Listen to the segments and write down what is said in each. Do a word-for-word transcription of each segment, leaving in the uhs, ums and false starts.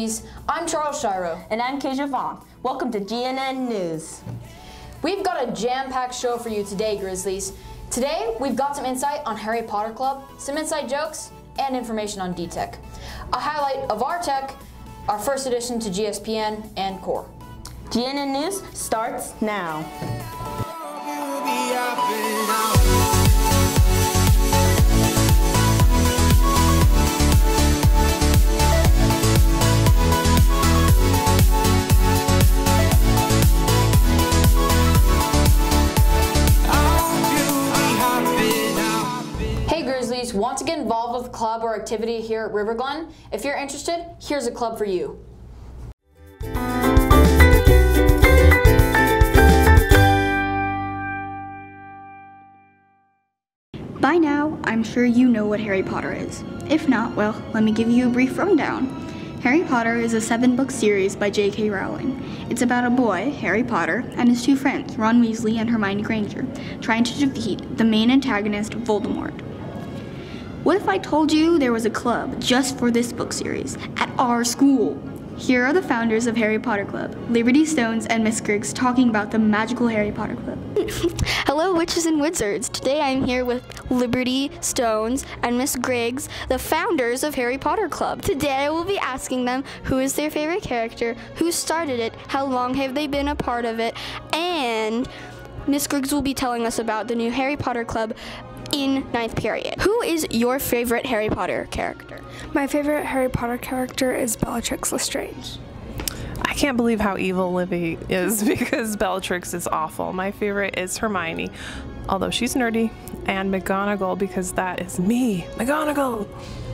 Grizzlies. I'm Charles Shiro. And I'm Keisha Vaughn. Welcome to G N N News. We've got a jam-packed show for you today, Grizzlies. Today, we've got some insight on Harry Potter Club, some inside jokes, and information on D Tech. A highlight of our tech, our first edition to G S P N and Core. G N N News starts now. Want to get involved with a club or activity here at River Glen? If you're interested, here's a club for you. By now, I'm sure you know what Harry Potter is. If not, well, let me give you a brief rundown. Harry Potter is a seven-book series by J K Rowling. It's about a boy, Harry Potter, and his two friends, Ron Weasley and Hermione Granger, trying to defeat the main antagonist, Voldemort. What if I told you there was a club just for this book series at our school? Here are the founders of Harry Potter Club, Liberty Stones and Miss Griggs, talking about the magical Harry Potter Club. Hello, witches and wizards. Today I'm here with Liberty Stones and Miss Griggs, the founders of Harry Potter Club. Today I will be asking them who is their favorite character, who started it, how long have they been a part of it, and Miss Griggs will be telling us about the new Harry Potter Club in ninth period. Who is your favorite Harry Potter character? My favorite Harry Potter character is Bellatrix Lestrange. I can't believe how evil Libby is because Bellatrix is awful. My favorite is Hermione, although she's nerdy, and McGonagall because that is me, McGonagall.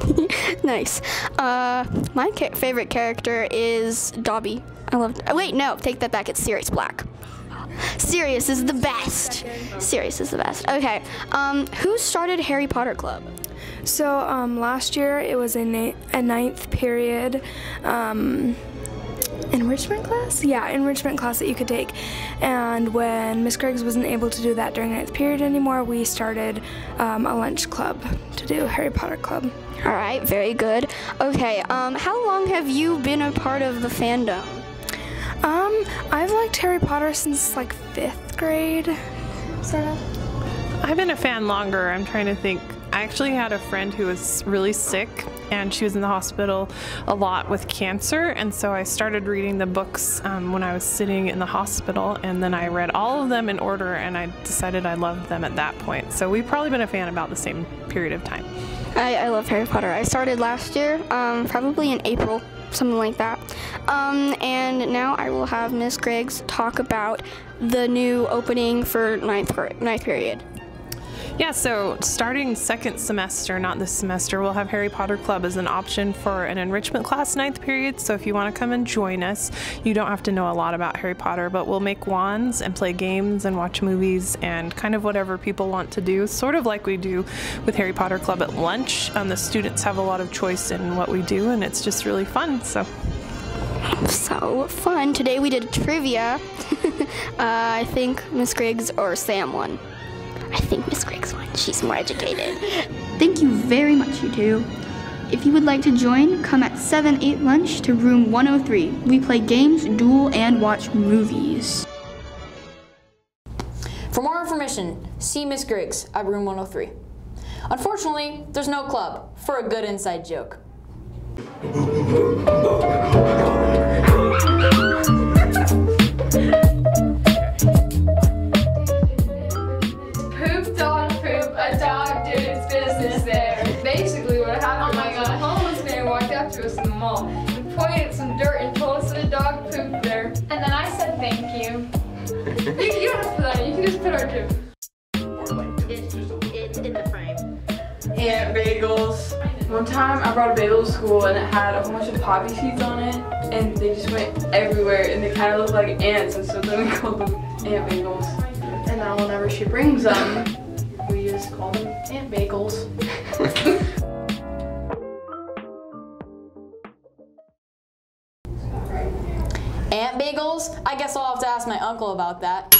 Nice. Uh, my ca favorite character is Dobby. I love. Oh, wait, no, take that back. It's Sirius Black. Sirius is the best. Sirius is the best. Okay. Um, who started Harry Potter Club? So um, last year it was a, a ninth period um, enrichment class? Yeah, enrichment class that you could take. And when Miss Griggs wasn't able to do that during ninth period anymore, we started um, a lunch club to do Harry Potter Club. All right, very good. Okay, um, how long have you been a part of the fandom? Um, I've liked Harry Potter since like fifth grade, sort of. I've been a fan longer. I'm trying to think. I actually had a friend who was really sick and she was in the hospital a lot with cancer, and so I started reading the books um, when I was sitting in the hospital, and then I read all of them in order and I decided I loved them at that point. So we've probably been a fan about the same period of time. I, I love Harry Potter. I started last year, um, probably in April. Something like that. Um, and now I will have Miss Griggs talk about the new opening for ninth, ninth period. Yeah, so starting second semester, not this semester, we'll have Harry Potter Club as an option for an enrichment class ninth period. So if you want to come and join us, you don't have to know a lot about Harry Potter, but we'll make wands and play games and watch movies and kind of whatever people want to do, sort of like we do with Harry Potter Club at lunch. Um, the students have a lot of choice in what we do, and it's just really fun. So. So fun. Today we did trivia. uh, I think Miss Griggs or Sam won. I think Miss Griggs won. She's more educated. Thank you very much, you two. If you would like to join, come at seven eight lunch to room one oh three. We play games, duel, and watch movies. For more information, see Miss Griggs at room one oh three. Unfortunately, there's no club for a good inside joke. Poop, dog, poop, a dog did its business there. Basically what happened was a homeless man walked up to us in the mall and pointed at some dirt and told us that a dog pooped there. And then I said thank you. you, you don't have to put that in, you can just put our joke. It's in the frame. And bagels. One time I brought a bagel to school and it had a whole bunch of poppy seeds on it, and they just went everywhere and they kind of looked like ants, and so then we called them ant bagels. And now whenever she brings them, we just call them ant bagels. Ant bagels? I guess I'll have to ask my uncle about that.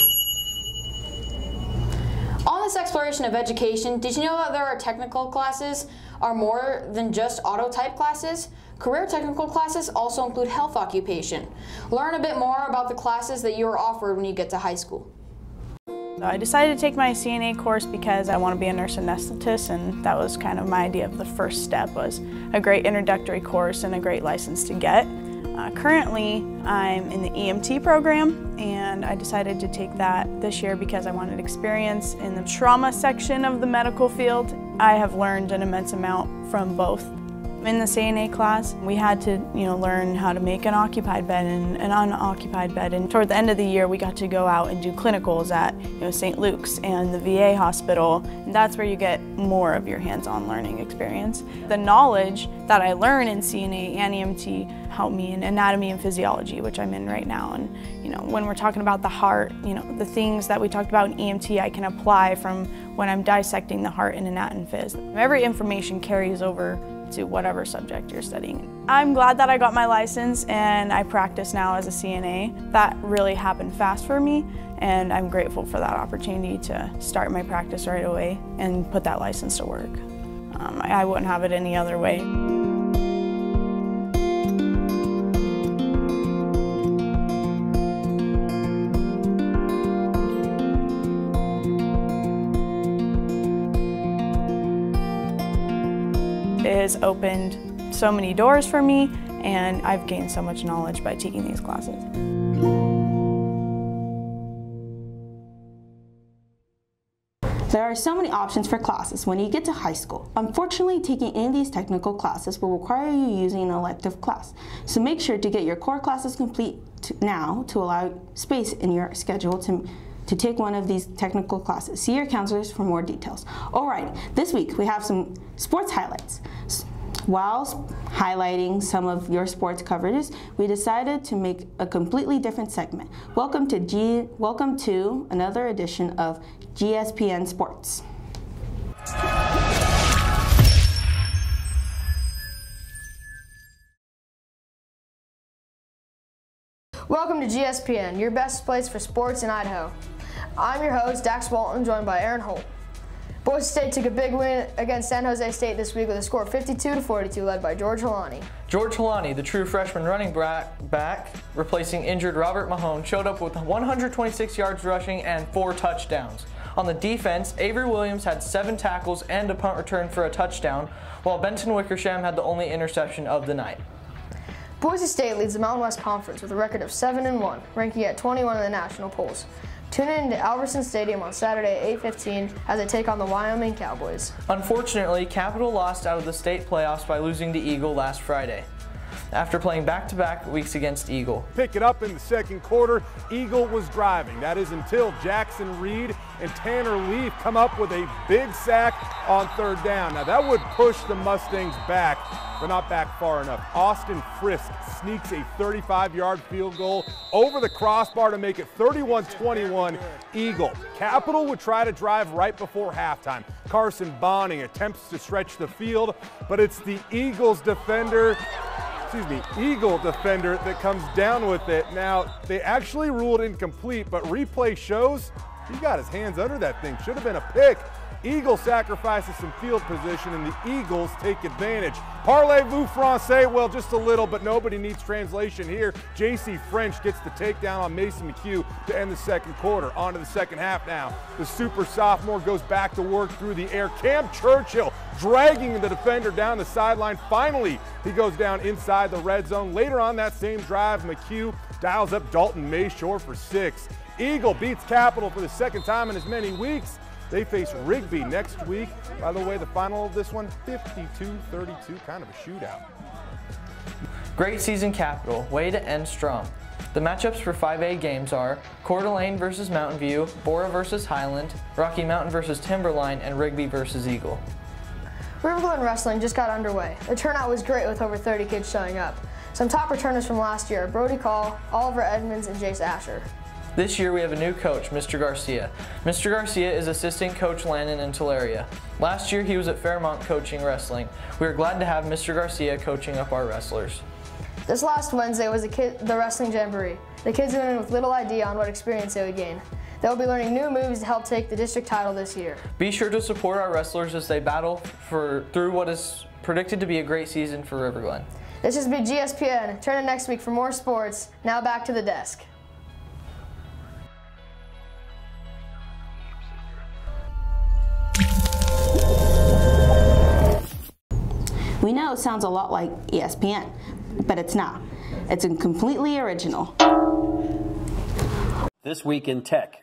On this exploration of education, did you know that there are technical classes are more than just auto type classes? Career technical classes also include health occupation. Learn a bit more about the classes that you are offered when you get to high school. So I decided to take my C N A course because I want to be a nurse anesthetist, and that was kind of my idea of the first step. Was a great introductory course and a great license to get. Uh, currently, I'm in the E M T program, and I decided to take that this year because I wanted experience in the trauma section of the medical field. I have learned an immense amount from both. In the C N A class, we had to, you know, learn how to make an occupied bed and an unoccupied bed. And toward the end of the year, we got to go out and do clinicals at, you know, Saint Luke's and the V A hospital. And that's where you get more of your hands-on learning experience. The knowledge that I learn in C N A and E M T helped me in anatomy and physiology, which I'm in right now. And, you know, when we're talking about the heart, you know, the things that we talked about in E M T, I can apply from when I'm dissecting the heart in anat and phys. Every information carries over to whatever subject you're studying. I'm glad that I got my license and I practice now as a C N A. That really happened fast for me, and I'm grateful for that opportunity to start my practice right away and put that license to work. Um, I, I wouldn't have it any other way. It has opened so many doors for me, and I've gained so much knowledge by taking these classes. There are so many options for classes when you get to high school. Unfortunately, taking any of these technical classes will require you using an elective class. So make sure to get your core classes complete to now to allow space in your schedule to to take one of these technical classes. See your counselors for more details. All right, this week we have some sports highlights. While highlighting some of your sports coverages, we decided to make a completely different segment. Welcome to G welcome to another edition of G S P N Sports. Welcome to G S P N, your best place for sports in Idaho. I'm your host, Dax Walton, joined by Aaron Holt. Boise State took a big win against San Jose State this week with a score of fifty-two to forty-two, led by George Holani. George Holani, the true freshman running back, replacing injured Robert Mahone, showed up with one hundred twenty-six yards rushing and four touchdowns. On the defense, Avery Williams had seven tackles and a punt return for a touchdown, while Benton Wickersham had the only interception of the night. Boise State leads the Mountain West Conference with a record of seven and one, ranking at twenty-one in the national polls. Tune in to Albertson Stadium on Saturday at eight fifteen as they take on the Wyoming Cowboys. Unfortunately, Capital lost out of the state playoffs by losing to Eagle last Friday, after playing back-to-back weeks against Eagle. Pick it up in the second quarter. Eagle was driving. That is until Jackson Reed and Tanner Leaf come up with a big sack on third down. Now that would push the Mustangs back, but not back far enough. Austin Frisk sneaks a thirty-five yard field goal over the crossbar to make it thirty-one twenty-one Eagle. Capital would try to drive right before halftime. Carson Bonning attempts to stretch the field, but it's the Eagles defender Excuse me, Eagle defender that comes down with it. Now, they actually ruled incomplete, but replay shows he got his hands under that thing. Should have been a pick. Eagle sacrifices some field position, and the Eagles take advantage. Parlez-vous français? Well, just a little, but nobody needs translation here. J C French gets the takedown on Mason McHugh to end the second quarter. On to the second half now. The super sophomore goes back to work through the air. Cam Churchill dragging the defender down the sideline. Finally, he goes down inside the red zone. Later on that same drive, McHugh dials up Dalton Mayshore for six. Eagle beats Capital for the second time in as many weeks. They face Rigby next week. By the way, the final of this one, fifty-two thirty-two, kind of a shootout. Great season, Capital. Way to end strong. The matchups for five A games are Coeur d'Alene versus Mountain View, Bora versus Highland, Rocky Mountain versus Timberline, and Rigby versus Eagle. River Glen Wrestling just got underway. The turnout was great with over thirty kids showing up. Some top returners from last year are Brody Call, Oliver Edmonds, and Jace Asher. This year we have a new coach, Mister Garcia. Mister Garcia is assisting Coach Lannon in Tulare. Last year he was at Fairmont coaching wrestling. We are glad to have Mister Garcia coaching up our wrestlers. This last Wednesday was the, kid, the Wrestling Jamboree. The kids went in with little idea on what experience they would gain. They will be learning new moves to help take the district title this year. Be sure to support our wrestlers as they battle for through what is predicted to be a great season for River Glen. This has been G S P N. Turn in next week for more sports. Now back to the desk. We know it sounds a lot like E S P N, but it's not. It's completely original. This Week in Tech.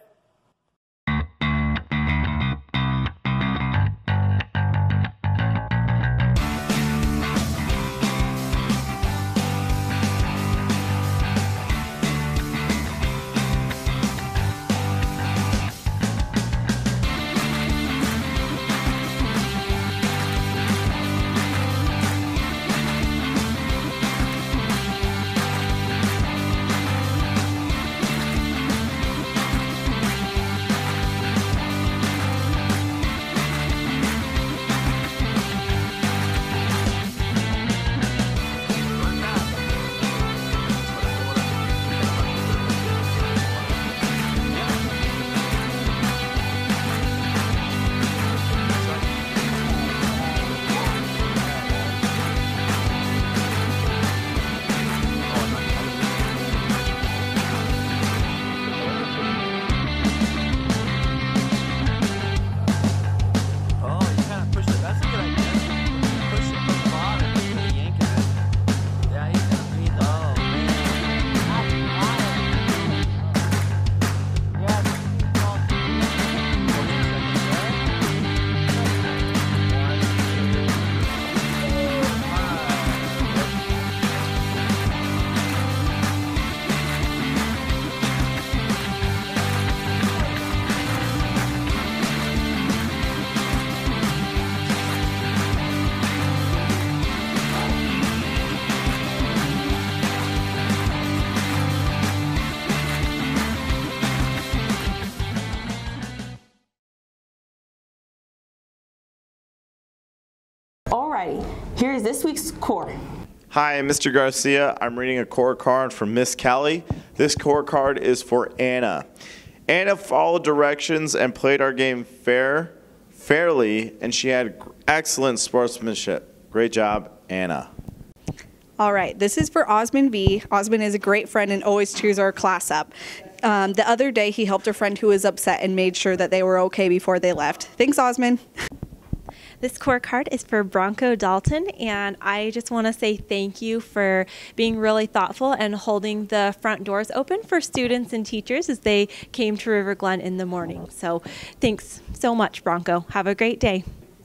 Alrighty, here is this week's core. Hi, I'm Mister Garcia. I'm reading a core card from Miss Callie. This core card is for Anna. Anna followed directions and played our game fair, fairly, and she had excellent sportsmanship. Great job, Anna. All right, this is for Osmond V. Osmond is a great friend and always cheers our class up. Um, the other day, he helped a friend who was upset and made sure that they were okay before they left. Thanks, Osmond. This core card is for Bronco Dalton, and I just want to say thank you for being really thoughtful and holding the front doors open for students and teachers as they came to River Glen in the morning. So thanks so much, Bronco. Have a great day.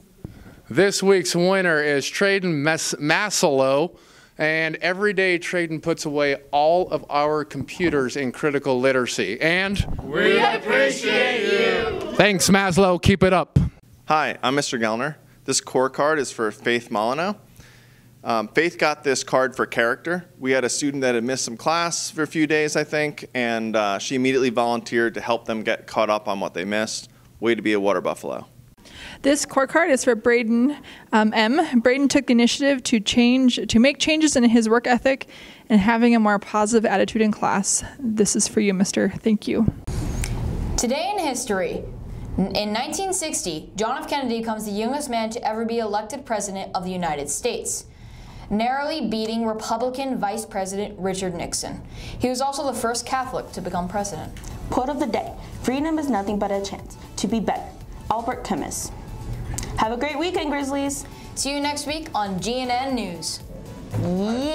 This week's winner is Traden Maslow, and every day Traden puts away all of our computers in critical literacy. And we appreciate you. Thanks, Maslow. Keep it up. Hi, I'm Mister Gellner. This core card is for Faith Molyneux. Um, Faith got this card for character. We had a student that had missed some class for a few days, I think, and uh, she immediately volunteered to help them get caught up on what they missed. Way to be a water buffalo. This core card is for Braden um, M. Braden took the initiative to change, to make changes in his work ethic and having a more positive attitude in class. This is for you, mister. Thank you. Today in history. In nineteen sixty, John F. Kennedy becomes the youngest man to ever be elected president of the United States, narrowly beating Republican Vice President Richard Nixon. He was also the first Catholic to become president. Quote of the day, freedom is nothing but a chance to be better. Albert Camus. Have a great weekend, Grizzlies. See you next week on G N N News. Yeah.